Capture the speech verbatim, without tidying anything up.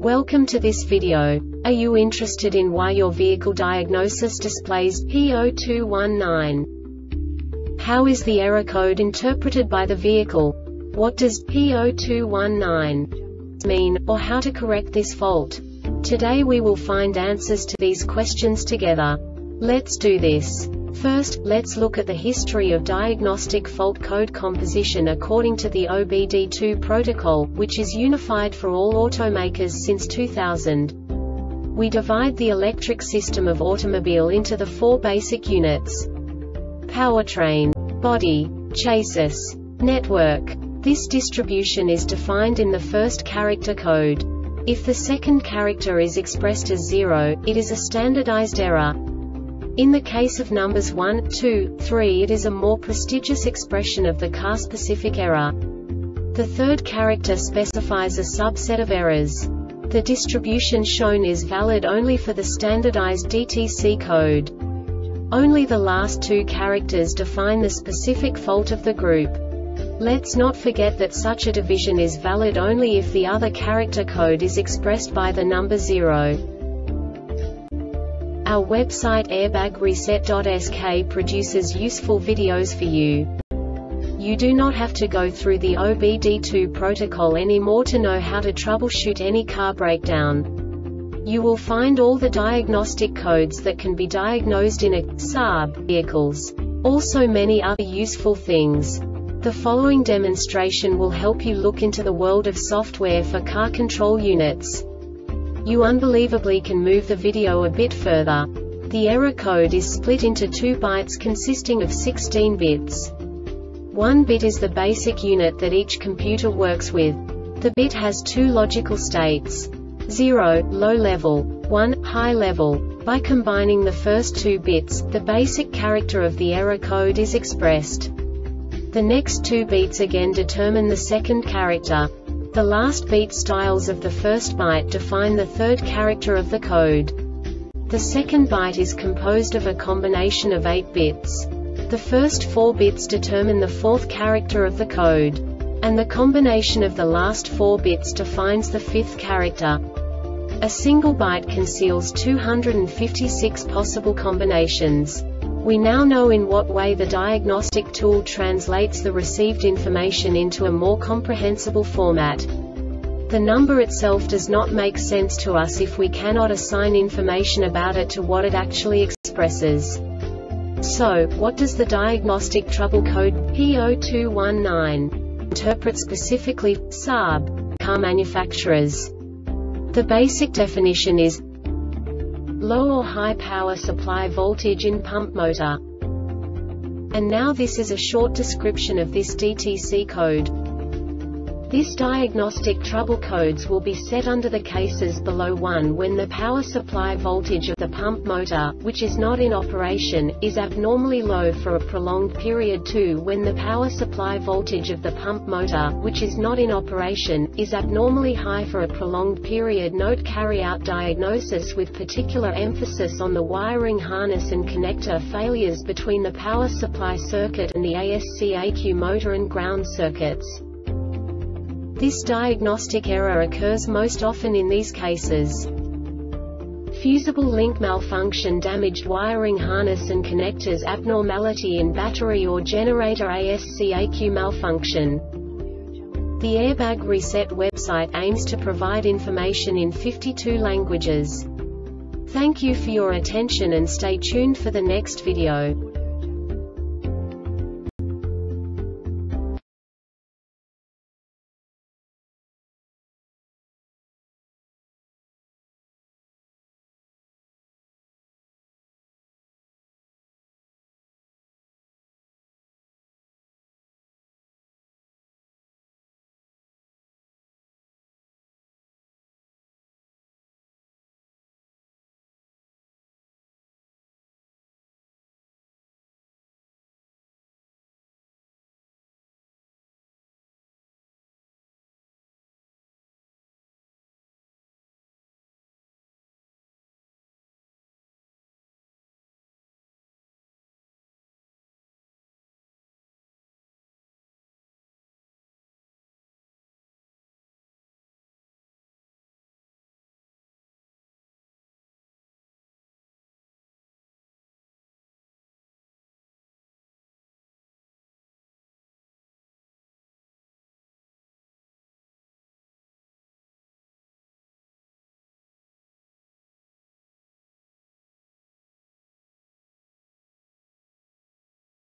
Welcome to this video. Are you interested in why your vehicle diagnosis displays P zero two one nine? How is the error code interpreted by the vehicle? What does P zero two one nine mean, or how to correct this fault? Today we will find answers to these questions together. Let's do this. First, let's look at the history of diagnostic fault code composition according to the O B D two protocol, which is unified for all automakers since two thousand. We divide the electric system of automobile into the four basic units: powertrain, body, chassis, network. This distribution is defined in the first character code. If the second character is expressed as zero, it is a standardized error. In the case of numbers one, two, three, it is a more prestigious expression of the car-specific error. The third character specifies a subset of errors. The distribution shown is valid only for the standardized D T C code. Only the last two characters define the specific fault of the group. Let's not forget that such a division is valid only if the other character code is expressed by the number zero. Our website airbag reset dot S K produces useful videos for you. You do not have to go through the O B D two protocol anymore to know how to troubleshoot any car breakdown. You will find all the diagnostic codes that can be diagnosed in a S A B vehicles. Also many other useful things. The following demonstration will help you look into the world of software for car control units. You unbelievably can move the video a bit further. The error code is split into two bytes consisting of sixteen bits. One bit is the basic unit that each computer works with. The bit has two logical states: zero, low level, one, high level. By combining the first two bits, the basic character of the error code is expressed. The next two beats again determine the second character. The last beat styles of the first byte define the third character of the code. The second byte is composed of a combination of eight bits. The first four bits determine the fourth character of the code. And the combination of the last four bits defines the fifth character. A single byte conceals two hundred fifty-six possible combinations. We now know in what way the diagnostic tool translates the received information into a more comprehensible format. The number itself does not make sense to us if we cannot assign information about it to what it actually expresses. So, what does the diagnostic trouble code P zero two one nine interpret specifically for S A B car manufacturers? The basic definition is low or high power supply voltage in pump motor. And now this is a short description of this D T C code. This diagnostic trouble codes will be set under the cases below one when the power supply voltage of the pump motor, which is not in operation, is abnormally low for a prolonged period, two when the power supply voltage of the pump motor, which is not in operation, is abnormally high for a prolonged period. Note: carry out diagnosis with particular emphasis on the wiring harness and connector failures between the power supply circuit and the A S C A Q motor and ground circuits. This diagnostic error occurs most often in these cases: fusible link malfunction, damaged wiring harness and connectors, abnormality in battery or generator, A S C A Q malfunction. The Airbag Reset website aims to provide information in fifty-two languages. Thank you for your attention and stay tuned for the next video.